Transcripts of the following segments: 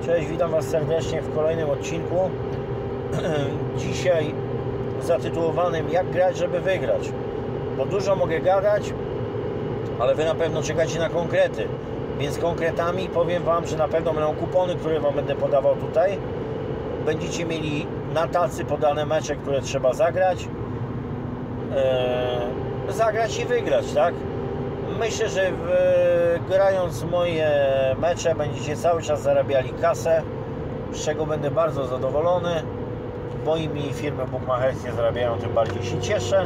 Cześć, witam Was serdecznie w kolejnym odcinku. Dzisiaj zatytułowanym Jak grać, żeby wygrać. Bo dużo mogę gadać, ale Wy na pewno czekacie na konkrety. Więc konkretami powiem Wam, że na pewno będą kupony, które Wam będę podawał tutaj. Będziecie mieli na tacy podane mecze, które trzeba zagrać. Zagrać i wygrać, tak? Myślę, że grając moje mecze będziecie cały czas zarabiali kasę, z czego będę bardzo zadowolony, bo im mniej firmy bukmacherskie zarabiają, tym bardziej się cieszę.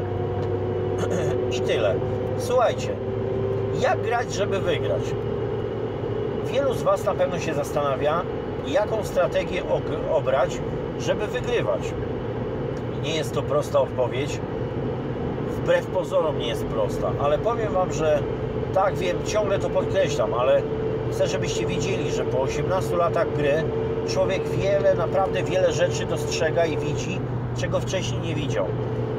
I tyle. Słuchajcie, jak grać, żeby wygrać? Wielu z Was na pewno się zastanawia, jaką strategię obrać, żeby wygrywać. Nie jest to prosta odpowiedź. Wbrew pozorom nie jest prosta, ale powiem Wam, że tak, wiem, ciągle to podkreślam, ale chcę, żebyście wiedzieli, że po 18 latach gry człowiek naprawdę wiele rzeczy dostrzega i widzi, czego wcześniej nie widział.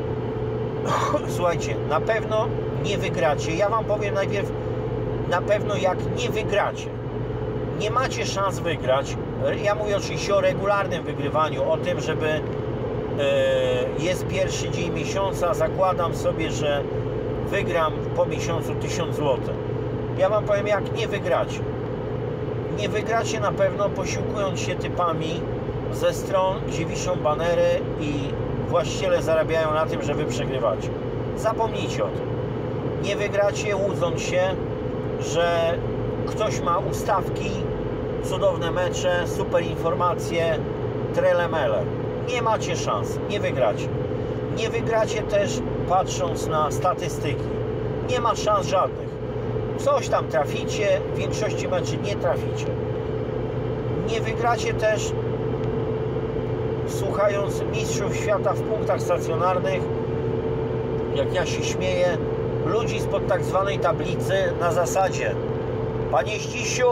Słuchajcie, na pewno nie wygracie. Ja Wam powiem najpierw, na pewno jak nie wygracie, nie macie szans wygrać. Ja mówię oczywiście o regularnym wygrywaniu, o tym, żeby jest pierwszy dzień miesiąca, zakładam sobie, że wygram po miesiącu 1000 zł. Ja Wam powiem, jak nie wygracie. Nie wygracie na pewno posiłkując się typami ze stron, gdzie wiszą banery i właściciele zarabiają na tym, że Wy przegrywacie. Zapomnijcie o tym. Nie wygracie łudząc się, że ktoś ma ustawki, cudowne mecze, super informacje, trelemele. Nie macie szans, nie wygracie. Nie wygracie też patrząc na statystyki. Nie ma szans żadnych. Coś tam traficie, w większości meczy nie traficie. Nie wygracie też słuchając mistrzów świata w punktach stacjonarnych, jak ja się śmieję, ludzi spod tak zwanej tablicy na zasadzie: Panie Zdzisiu,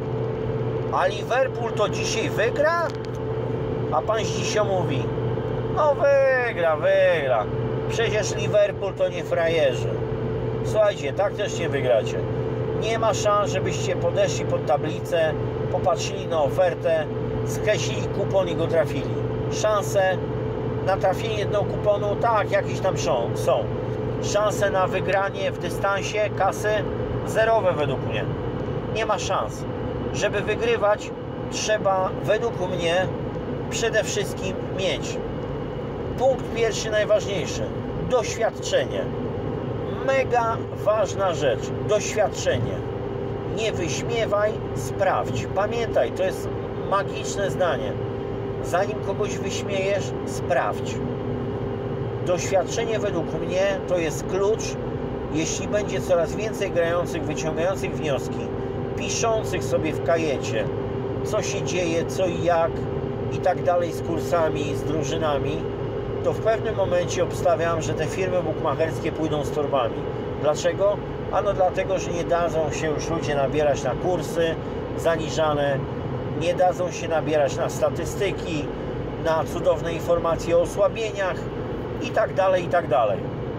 a Liverpool to dzisiaj wygra? A pan Zdzisio mówi: no wygra. Przecież Liverpool to nie frajerzy. Słuchajcie, tak też nie wygracie. Nie ma szans, żebyście podeszli pod tablicę, popatrzyli na ofertę, skreślili kupon i go trafili. Szanse na trafienie jednego kuponu, tak, jakieś tam są. Szanse na wygranie w dystansie kasy zerowe według mnie. Nie ma szans. Żeby wygrywać, trzeba według mnie przede wszystkim mieć punkt pierwszy, najważniejszy: doświadczenie. Mega ważna rzecz. Doświadczenie. Nie wyśmiewaj, sprawdź. Pamiętaj, to jest magiczne zdanie. Zanim kogoś wyśmiejesz, sprawdź. Doświadczenie według mnie to jest klucz. Jeśli będzie coraz więcej grających, wyciągających wnioski, piszących sobie w kajecie, co się dzieje, co i jak i tak dalej z kursami, z drużynami, to w pewnym momencie obstawiam, że te firmy bukmacherskie pójdą z torbami. Dlaczego? Ano dlatego, że nie dadzą się już ludzie nabierać na kursy zaniżane, nie dadzą się nabierać na statystyki, na cudowne informacje o osłabieniach i tak dalej.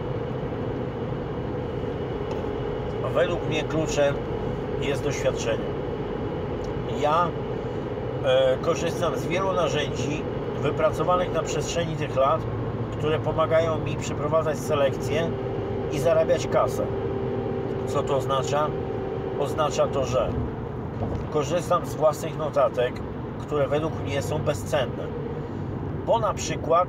Według mnie kluczem jest doświadczenie. Ja korzystam z wielu narzędzi wypracowanych na przestrzeni tych lat, które pomagają mi przeprowadzać selekcję i zarabiać kasę. Co to oznacza? Oznacza to, że korzystam z własnych notatek, które według mnie są bezcenne. Bo na przykład,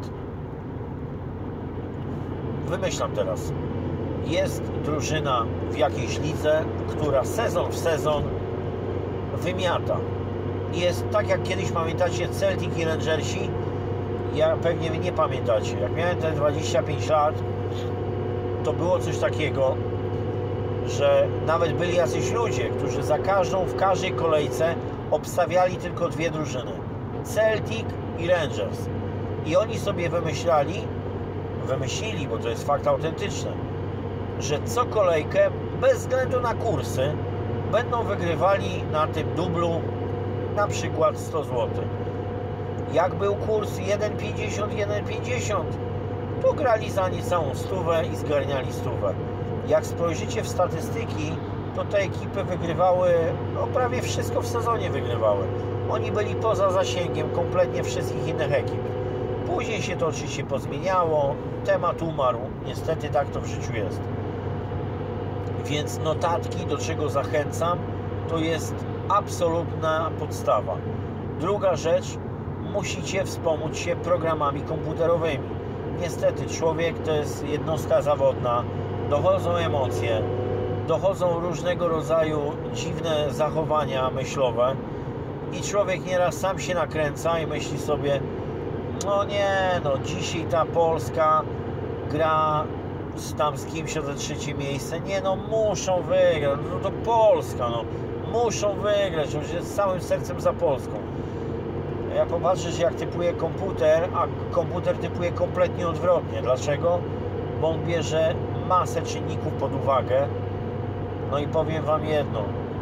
wymyślam teraz, jest drużyna w jakiejś lidze, która sezon w sezon wymiata. Jest tak, jak kiedyś, pamiętacie, Celtic i Rangersi? Ja pewnie nie pamiętacie. Jak miałem te 25 lat, to było coś takiego, że nawet byli jacyś ludzie, którzy w każdej kolejce obstawiali tylko dwie drużyny: Celtic i Rangers. I oni sobie wymyślili, bo to jest fakt autentyczny, że co kolejkę, bez względu na kursy, będą wygrywali na tym dublu na przykład 100 zł. Jak był kurs 1,50, to grali za niecałą stówę i zgarniali stówę. Jak spojrzycie w statystyki, to te ekipy wygrywały, no prawie wszystko w sezonie wygrywały. Oni byli poza zasięgiem kompletnie wszystkich innych ekip. Później się to oczywiście pozmieniało, temat umarł, niestety tak to w życiu jest. Więc notatki, do czego zachęcam, to jest absolutna podstawa. Druga rzecz, musicie wspomóc się programami komputerowymi. Niestety człowiek to jest jednostka zawodna, dochodzą emocje, dochodzą różnego rodzaju dziwne zachowania myślowe i człowiek nieraz sam się nakręca i myśli sobie, no nie, no dzisiaj ta Polska gra z kimś o te trzecie miejsce, nie no muszą wygrać, no to Polska, no muszą wygrać, że z całym sercem za Polską. Ja popatrzę, że jak typuje komputer, a komputer typuje kompletnie odwrotnie. Dlaczego? Bo on bierze masę czynników pod uwagę. No i powiem Wam jedno.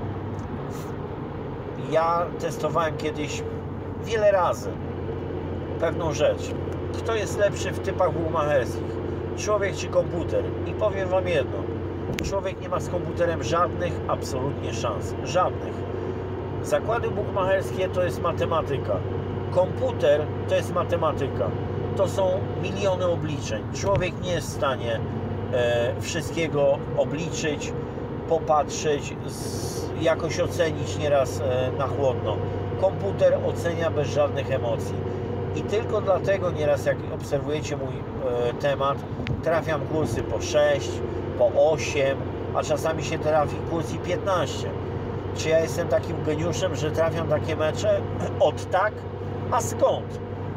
Ja testowałem kiedyś wiele razy pewną rzecz. Kto jest lepszy w typach bukmacherskich? Człowiek czy komputer? I powiem Wam jedno. Człowiek nie ma z komputerem żadnych absolutnie szans. Żadnych. Zakłady bukmacherskie to jest matematyka. Komputer to jest matematyka. To są miliony obliczeń. Człowiek nie jest w stanie wszystkiego obliczyć, popatrzeć, jakoś ocenić nieraz na chłodno. Komputer ocenia bez żadnych emocji. I tylko dlatego nieraz, jak obserwujecie mój temat, trafiam kursy po 6, po 8, a czasami się trafi kurs i 15. Czy ja jestem takim geniuszem, że trafiam takie mecze? Od tak? A skąd?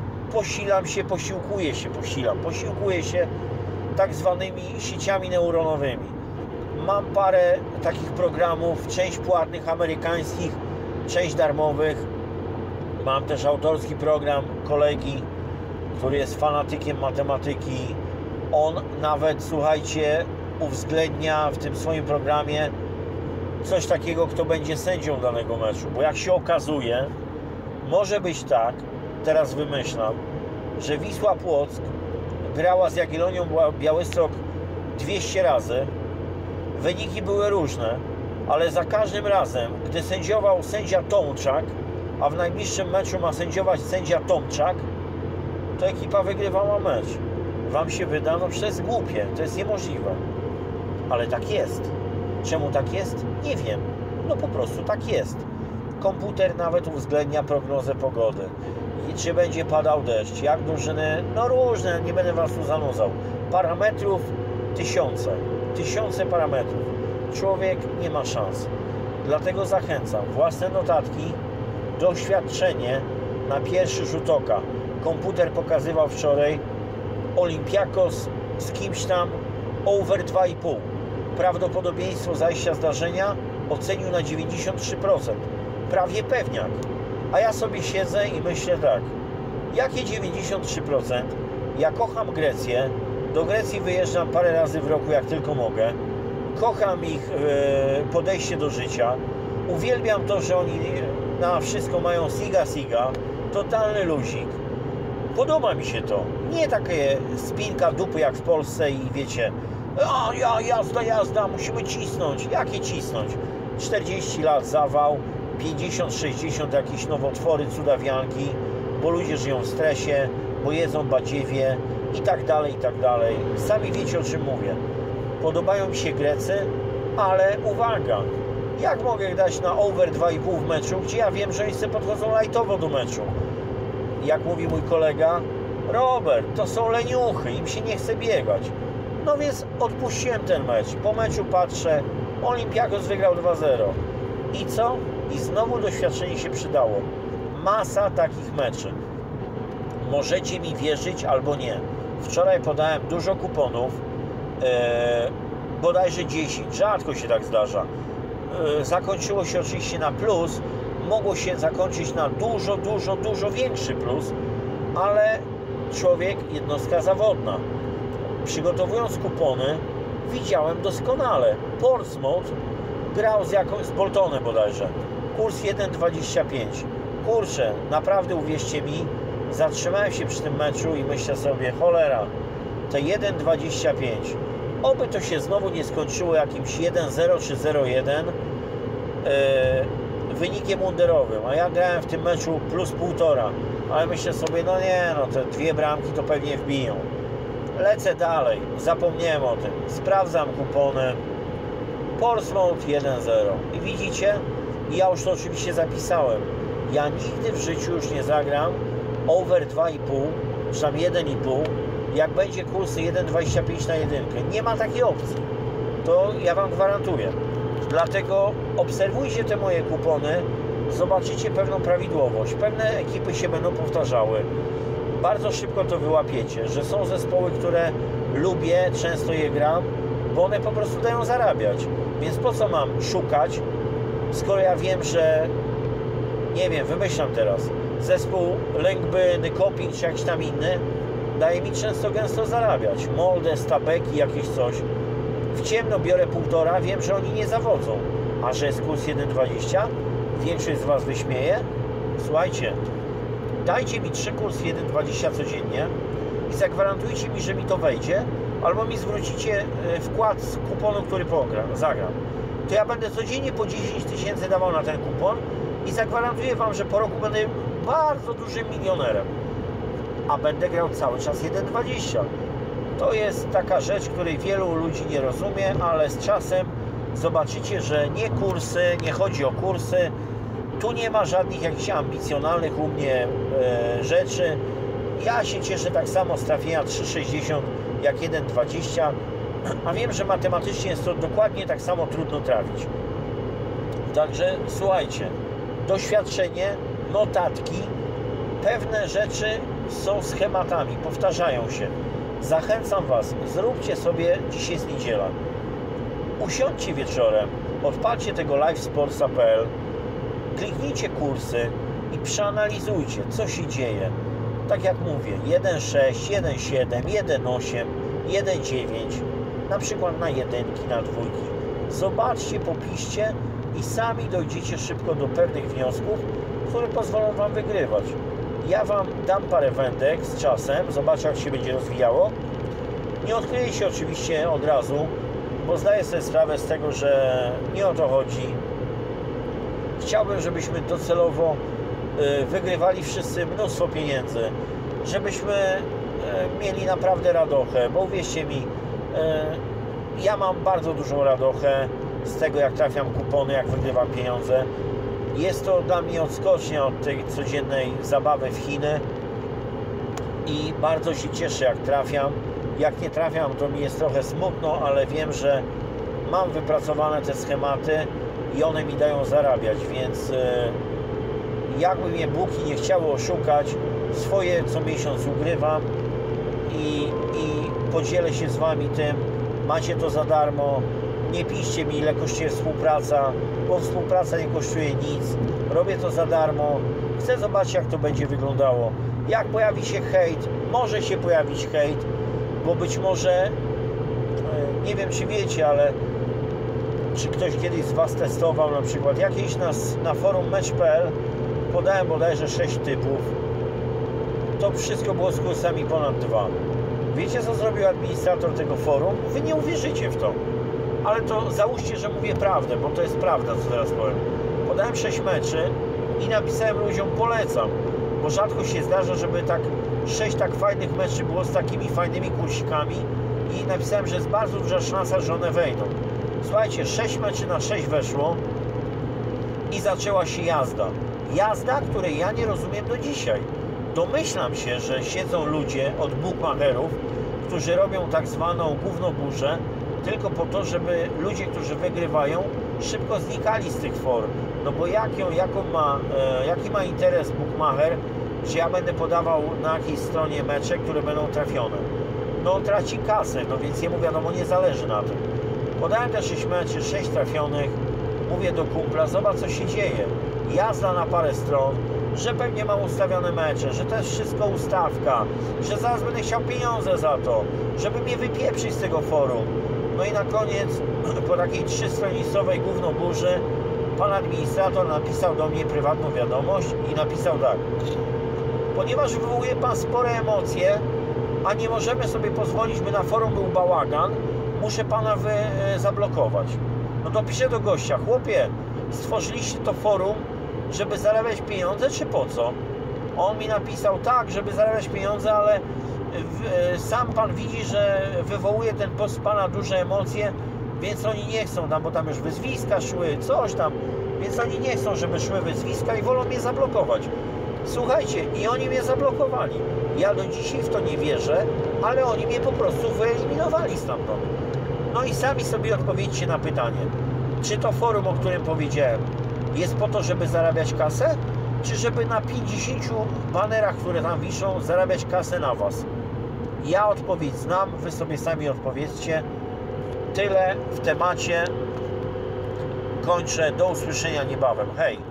Posiłkuję się tak zwanymi sieciami neuronowymi. Mam parę takich programów, część płatnych amerykańskich, część darmowych. Mam też autorski program kolegi, który jest fanatykiem matematyki. On nawet, słuchajcie, uwzględnia w tym swoim programie coś takiego, kto będzie sędzią danego meczu. Bo jak się okazuje, może być tak, teraz wymyślam, że Wisła Płock grała z Jagiellonią Białystok 200 razy. Wyniki były różne, ale za każdym razem, gdy sędziował sędzia Tomczak, a w najbliższym meczu ma sędziować sędzia Tomczak, to ekipa wygrywała mecz. Wam się wyda? No przecież to jest głupie, to jest niemożliwe. Ale tak jest. Czemu tak jest? Nie wiem. No po prostu tak jest. Komputer nawet uwzględnia prognozę pogody. I czy będzie padał deszcz, jak drużyny, no różne, nie będę Was tu zanudzał. Parametrów tysiące parametrów. Człowiek nie ma szans. Dlatego zachęcam. Własne notatki, doświadczenie na pierwszy rzut oka. Komputer pokazywał wczoraj Olympiakos z kimś tam over 2,5. Prawdopodobieństwo zajścia zdarzenia ocenił na 93%. Prawie pewniak. A ja sobie siedzę i myślę tak. Jakie 93%? Ja kocham Grecję. Do Grecji wyjeżdżam parę razy w roku, jak tylko mogę. Kocham ich podejście do życia. Uwielbiam to, że oni na wszystko mają siga. Totalny luzik. Podoba mi się to. Nie takie spinka dupy jak w Polsce i wiecie, jazda, musimy cisnąć. Jakie cisnąć? 40 lat zawał, 50-60 jakieś nowotwory, cudawianki, bo ludzie żyją w stresie, bo jedzą badziewie i tak dalej, i tak dalej. Sami wiecie, o czym mówię. Podobają mi się Grecy, ale uwaga, jak mogę dać na over 2,5 w meczu, gdzie ja wiem, że oni sobie podchodzą lajtowo do meczu. Jak mówi mój kolega, Robert, to są leniuchy, im się nie chce biegać. No więc odpuściłem ten mecz. Po meczu patrzę, Olympiakos wygrał 2-0. I co? I znowu doświadczenie się przydało. Masa takich meczy. Możecie mi wierzyć albo nie. Wczoraj podałem dużo kuponów, bodajże 10, rzadko się tak zdarza. Zakończyło się oczywiście na plus, mogło się zakończyć na dużo większy plus, ale człowiek, jednostka zawodna. Przygotowując kupony, widziałem doskonale. Portsmouth grał z Boltonem bodajże. Kurs 1,25. Kurczę, naprawdę uwierzcie mi, zatrzymałem się przy tym meczu i myślę sobie, cholera, te 1,25 Oby to się znowu nie skończyło jakimś 1-0 czy 0-1 wynikiem underowym, a ja grałem w tym meczu plus 1,5, ale myślę sobie, no nie, no te 2 bramki to pewnie wbiją. Lecę dalej, zapomniałem o tym, sprawdzam kupony, Portsmouth 1-0 i widzicie, ja już to oczywiście zapisałem, ja nigdy w życiu już nie zagram over 2,5, czy tam 1,5, jak będzie kurs 1,25 na jedynkę. Nie ma takiej opcji, to ja Wam gwarantuję. Dlatego obserwujcie te moje kupony, zobaczycie pewną prawidłowość. Pewne ekipy się będą powtarzały. Bardzo szybko to wyłapiecie, że są zespoły, które lubię, często je gram, bo one po prostu dają zarabiać. Więc po co mam szukać, skoro ja wiem, że nie wiem, wymyślam teraz, zespół Lęgby, Nykoping czy jakiś tam inny daje mi często gęsto zarabiać. Molde, Stabeki, jakieś coś. W ciemno biorę 1,5, wiem, że oni nie zawodzą. A że jest kurs 1,20, większość z Was wyśmieje. Słuchajcie, dajcie mi 3 kurs 1,20 codziennie i zagwarantujcie mi, że mi to wejdzie, albo mi zwrócicie wkład z kuponu, który zagram. To ja będę codziennie po 10 000 dawał na ten kupon i zagwarantuję Wam, że po roku będę bardzo dużym milionerem. A będę grał cały czas 1,20. To jest taka rzecz, której wielu ludzi nie rozumie, ale z czasem zobaczycie, że nie kursy, nie chodzi o kursy, tu nie ma żadnych jakichś ambicjonalnych u mnie rzeczy. Ja się cieszę tak samo z trafienia 3,60 jak 1,20, a wiem, że matematycznie jest to dokładnie tak samo trudno trafić. Także słuchajcie, doświadczenie, notatki, pewne rzeczy są schematami, powtarzają się. Zachęcam Was, zróbcie sobie, dzisiaj jest niedziela, usiądźcie wieczorem, odpalcie tego livesportsa.pl, kliknijcie kursy i przeanalizujcie, co się dzieje. Tak jak mówię, 1,6, 1,7, 1,8, 1,9, na przykład na jedynki, na dwójki. Zobaczcie, popiszcie i sami dojdziecie szybko do pewnych wniosków, które pozwolą Wam wygrywać. Ja Wam dam parę wędek z czasem, zobaczę, jak się będzie rozwijało. Nie odkryję się oczywiście od razu, bo zdaję sobie sprawę z tego, że nie o to chodzi. Chciałbym, żebyśmy docelowo wygrywali wszyscy mnóstwo pieniędzy, żebyśmy mieli naprawdę radochę, bo uwierzcie mi, ja mam bardzo dużą radochę z tego, jak trafiam kupony, jak wygrywam pieniądze. Jest to dla mnie odskocznia od tej codziennej zabawy w Chiny i bardzo się cieszę, jak trafiam. Jak nie trafiam, to mi jest trochę smutno, ale wiem, że mam wypracowane te schematy i one mi dają zarabiać, więc jakby mnie Bóg nie chciało oszukać, swoje co miesiąc ugrywam i podzielę się z Wami tym. Macie to za darmo. Nie piszcie mi, ile kosztuje współpraca, bo współpraca nie kosztuje nic. Robię to za darmo. Chcę zobaczyć, jak to będzie wyglądało. Jak pojawi się hejt, może się pojawić hejt, bo być może, nie wiem, czy wiecie, ale czy ktoś kiedyś z Was testował na przykład jakieś na forum mecz.pl podałem bodajże 6 typów. To wszystko było z kursami ponad 2. Wiecie, co zrobił administrator tego forum? Wy nie uwierzycie w to. Ale to załóżcie, że mówię prawdę, bo to jest prawda, co teraz powiem. Podałem 6 meczy i napisałem ludziom polecam, bo rzadko się zdarza, żeby tak 6 tak fajnych meczy było z takimi fajnymi kursikami i napisałem, że jest bardzo duża szansa, że one wejdą. Słuchajcie, 6 meczy na 6 weszło i zaczęła się jazda. Jazda, której ja nie rozumiem do dzisiaj. Domyślam się, że siedzą ludzie od bookmacherów, którzy robią tak zwaną gównoburzę, tylko po to, żeby ludzie, którzy wygrywają, szybko znikali z tych for. No bo jaki ma interes bookmacher, że ja będę podawał na jakiejś stronie mecze, które będą trafione? No on traci kasę, no więc jemu wiadomo, nie zależy na tym. Podałem te 6 meczy, 6 trafionych, mówię do kumpla, zobacz, co się dzieje. Jazda na parę stron, że pewnie mam ustawione mecze, że to jest wszystko ustawka, że zaraz będę chciał pieniądze za to, żeby mnie wypieprzyć z tego forum. No i na koniec, po takiej 3-stronicowej gównoburzy, pan administrator napisał do mnie prywatną wiadomość i napisał tak: ponieważ wywołuje pan spore emocje, a nie możemy sobie pozwolić, by na forum był bałagan, muszę pana zablokować. No to piszę do gościa: chłopie, stworzyliście to forum, żeby zarabiać pieniądze, czy po co? On mi napisał: tak, żeby zarabiać pieniądze, ale sam pan widzi, że wywołuje ten post pana duże emocje, więc oni nie chcą tam, bo tam już wyzwiska szły, coś tam, więc oni nie chcą, żeby szły wyzwiska i wolą mnie zablokować. Słuchajcie, i oni mnie zablokowali. Ja do dzisiaj w to nie wierzę, ale oni mnie po prostu wyeliminowali stamtąd. No i sami sobie odpowiedzcie na pytanie, czy to forum, o którym powiedziałem, jest po to, żeby zarabiać kasę, czy żeby na 50 banerach, które tam wiszą, zarabiać kasę na was? Ja odpowiedź znam, wy sobie sami odpowiedzcie. Tyle w temacie. Kończę. Do usłyszenia niebawem. Hej!